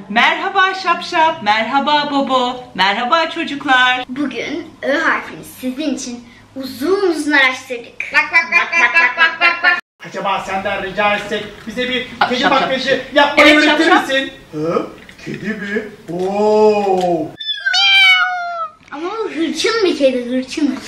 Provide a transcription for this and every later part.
Merhaba Şapşap, merhaba Bobo, merhaba çocuklar. Bugün Ö harfini sizin için uzun uzun araştırdık. Bak. Acaba senden rica etsek bize bir kedi Şapşap. makyajı yapmayı Evet, öğretir Şapşap. misin? Hı? Kedi mi? Oo. Ama o hırçın bir kedi, hırçın.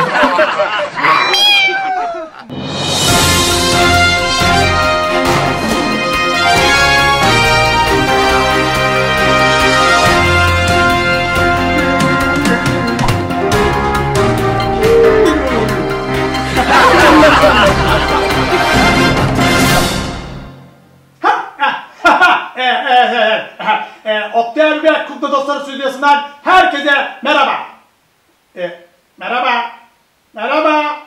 Oktay abi ve Kukla Dostları Stüdyosu'ndan herkese merhaba. Merhaba. Merhaba.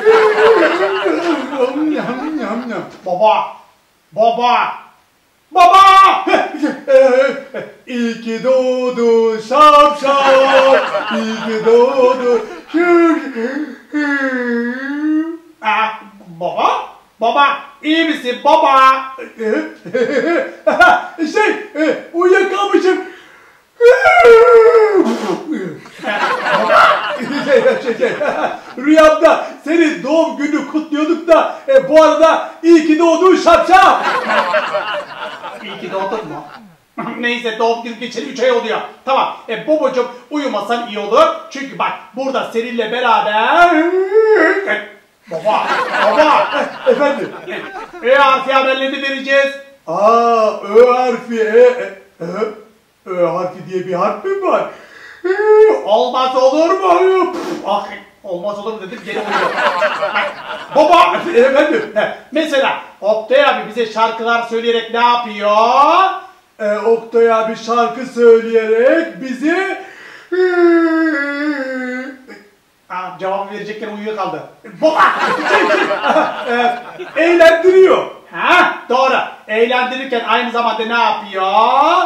Baba. İyi ki doğdu Şapşap. İyi ki doğdu. Baba, iyi misin baba? Uyuyakalmışım. Rüyamda senin doğum günü kutluyorduk da bu arada iyi ki doğdun Şapşap. İyi ki doğdun mu? Neyse doğum günü geçeli 3 ay oluyor. Tamam. Babacığım uyumasan iyi olur. Çünkü bak burada seninle beraber... Baba. Efendim. Ö harfi haberlerini vereceğiz. Ö harfi. Ö harfi diye bir harf mi var? Olmaz olur mu? Olmaz olur mu dedim gene oluyor. Baba efendim. Mesela Oktay abi bize şarkılar söyleyerek ne yapıyor? Oktay abi şarkı söyleyerek bizi... Cevabı verecekken uyuyakaldı. Baba! Eğlendiriyor. Doğru. Eğlendirirken aynı zamanda ne yapıyor?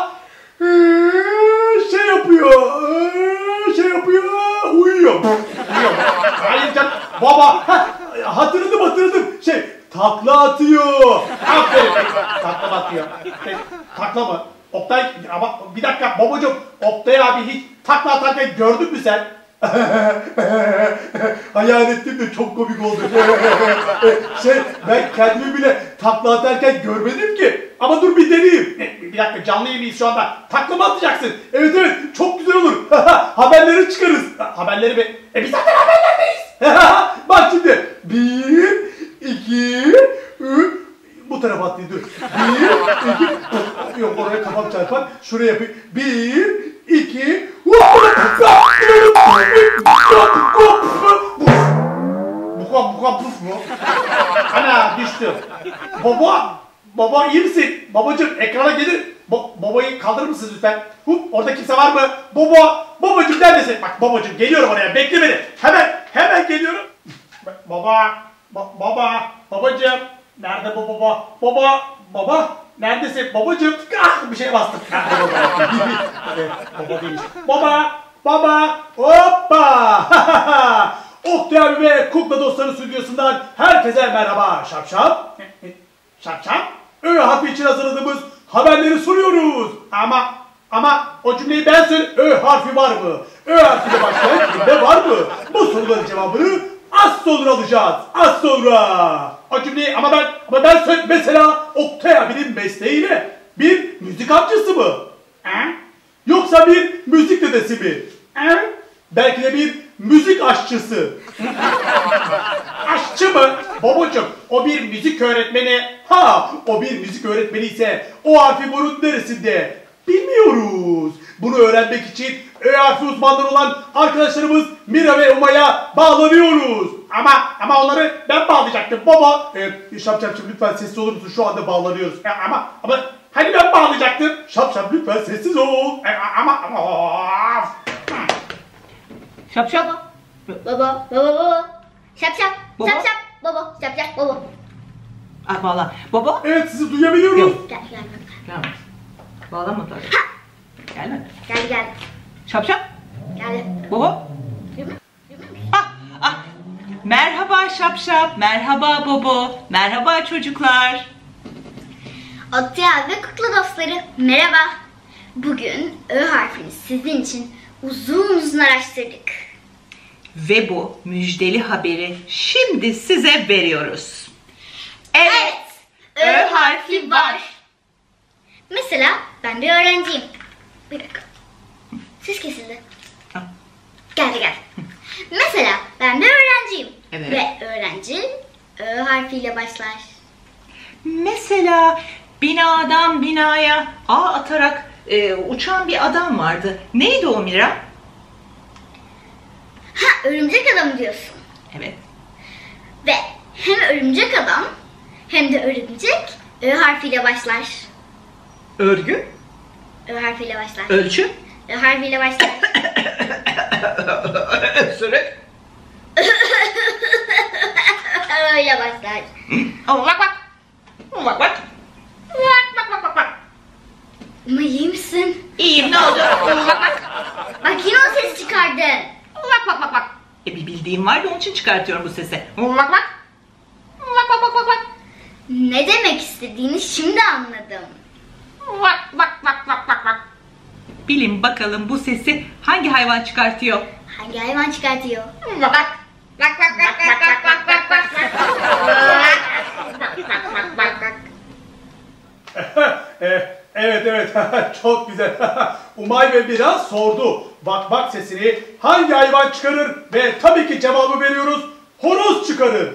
Şey yapıyor. Uyuyor. Hayır canım. Baba! Hatırladım. Takla atıyor. Aferin. Takla mı atıyor? Takla mı? Oktay, ama bir dakika babacığım. Oktay abi hiç takla atarken gördün mü sen? Hayal ettim de çok komik oldu. Ben kendimi bile takla atarken görmedim ki. Ama dur bir deneyeyim. Bir dakika canlı yayındayız şu anda. Takla mı atacaksın? Evet çok güzel olur. Haberleri çıkarız. Haberleri mi? Biz zaten haberlerdeyiz. Bak şimdi. 1, 2, 3. Bu tarafa atlayın dur. 1, 2. Yok oraya kafam çarpar. Şuraya yapayım. 1, 2. Buka puf mu? Ana düştü. Baba iyi misin? Babacığım ekrana gelir. Babayı kaldırır mısınız lütfen? Orada kimse var mı? Babacığım neredesin? Bak babacığım geliyorum oraya. Bekle beni. Hemen geliyorum. Babacığım. Nerede bu baba? Neredesin babacığım? Bir şeye bastım. Baba değil. Baba. Hoppa. Oktay abi ve Kukla Dostları Stüdyosu'ndan herkese merhaba. Şapşap. Ö harfi için hazırladığımız haberleri sunuyoruz. Ama o cümleyi ben söyle. Ö harfi var mı? Ö harfiyle başlayan cümle var mı? Bu soruların cevabını az sonra alacağız. Az sonra. O cümleyi ama ben söyle. Mesela Oktay abinin mesleği ne? Bir müzik amcası mı? Yoksa bir müzik dedesi mi? Belki de bir müzik aşçısı. Aşçı mı? Babacığım o bir müzik öğretmeni. O bir müzik öğretmeni ise o harfi bunun neresinde? Bilmiyoruz. Bunu öğrenmek için Ö harfi uzmanları olan arkadaşlarımız Mira ve Uma'ya bağlanıyoruz. Ama onları ben bağlayacaktım baba. Şapşapçım lütfen sessiz olur musun? Şu anda bağlanıyoruz. Ama hani ben bağlayacaktım. Şapşap lütfen sessiz ol. Şapşap. Baba. Şapşap. Baba. Baba. Şapşap. Baba. Bağla. Baba. Evet sizi duyabiliyoruz. Gel. Gelmez. Bağlama tabii. Gelmedi. Gel. Şapşap. Gel. Baba. Merhaba Şapşap, merhaba Bobo, merhaba çocuklar. Oktay abi ve Kukla Dostları merhaba. Bugün Ö harfini sizin için uzun uzun araştırdık. Ve bu müjdeli haberi şimdi size veriyoruz. Evet, Ö harfi var. Mesela ben bir öğrenciyim. Bir dakika. Ses kesildi. Ha. Geldi. Mesela ben bir öğrenciyim. Evet. Ve öğrenci Ö harfiyle başlar. Mesela binadan binaya ağ atarak uçan bir adam vardı. Neydi o Mira? Ha, örümcek adam diyorsun. Evet. Ve hem örümcek adam hem de örümcek Ö harfiyle başlar. Örgü, Ö harfiyle başlar. ölçü, Ö harfiyle başlar. öksürük. Öyle başlar. Bak bak. Bak bak. Ama iyi misin? İyiyim, ne oldu? Bak bak. Bak yine o ses çıkardın. Bak. Bir bildiğim var da onun için çıkartıyorum bu sesi. Bak. Bak. Ne demek istediğini şimdi anladım. Bak. Bilin bakalım bu sesi hangi hayvan çıkartıyor? Hangi hayvan çıkartıyor? Bak. Evet çok güzel. Umay ve Mira sordu. Bak sesini hangi hayvan çıkarır ve tabii ki cevabı veriyoruz. Horoz çıkarır.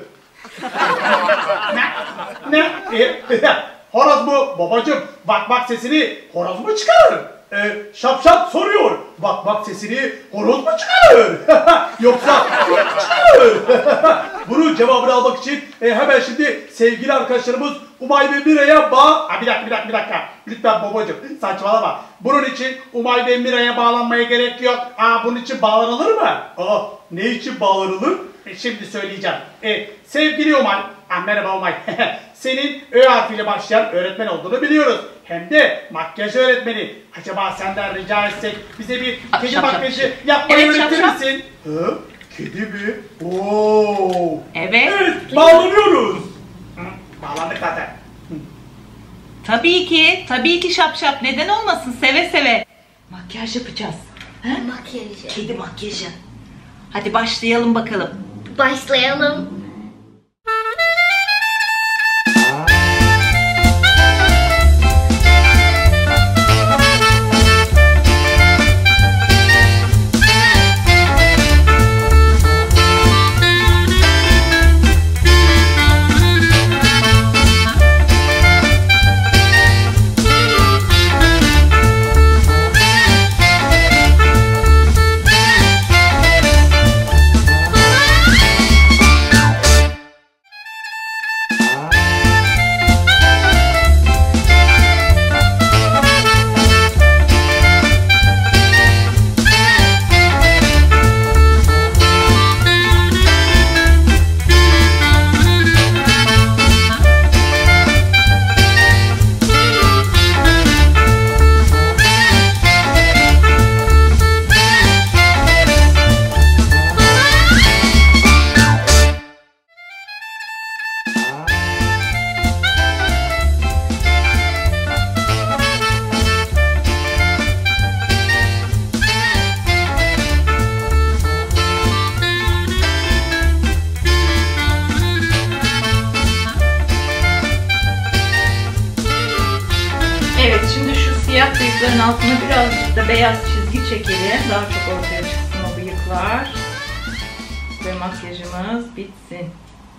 Ne? Horoz mu babacığım? Bak sesini horoz mu çıkarır? Şapşap soruyor. Bak sesini horoz mu çıkarır? Yoksa kim çıkarır? Bunun cevabını almak için hemen şimdi sevgili arkadaşlarımız Umay ve Mira'ya bir dakika. Lütfen babacığım saçmalama. Bunun için Umay ve Mira'ya bağlanmaya gerek yok. Bunun için bağlanılır mı? Ne için bağlanılır? Şimdi söyleyeceğim. Sevgili Umay, merhaba Umay. Senin Ö harfiyle başlayan öğretmen olduğunu biliyoruz. Hem de makyaj öğretmeni. Acaba senden rica etsek bize bir kedi makyajı yapmayı öğretir misin? Kedi mi? Oo. Evet. Bağlanıyoruz. Bağlandık zaten. Tabii ki şapşap. Neden olmasın? Seve seve. Makyaj yapacağız. Makyajı. Kedi makyajı. Hadi başlayalım bakalım. Başlayalım. Siyah bıyıkların altına birazcık da beyaz çizgi çekelim. Daha çok ortaya çıksın o bıyıklar. Ve makyajımız bitsin.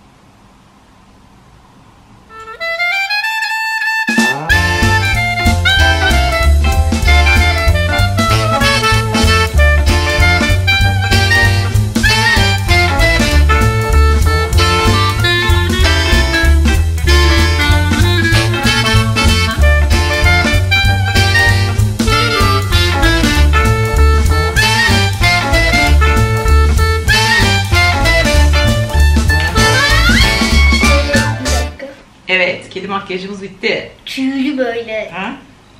Evet, kedi makyajımız bitti. Tüylü böyle. Ha?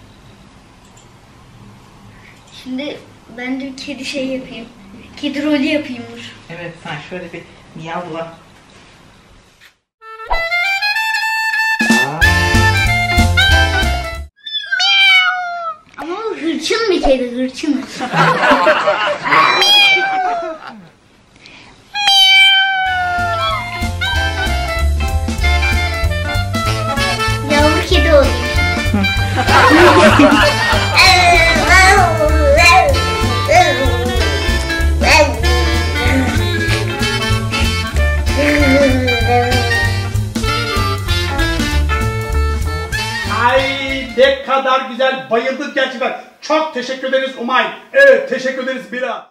Şimdi ben de bir kedi şey yapayım. Kedi rolü yapayım Nur. Evet, sen şöyle bir miyavla. Ama Hırçın bir kedi, hırçın. Yavru kedi olayım. Ay ne kadar güzel, bayıldık gerçekten. Çok teşekkür ederiz Umay. Evet, teşekkür ederiz Bila.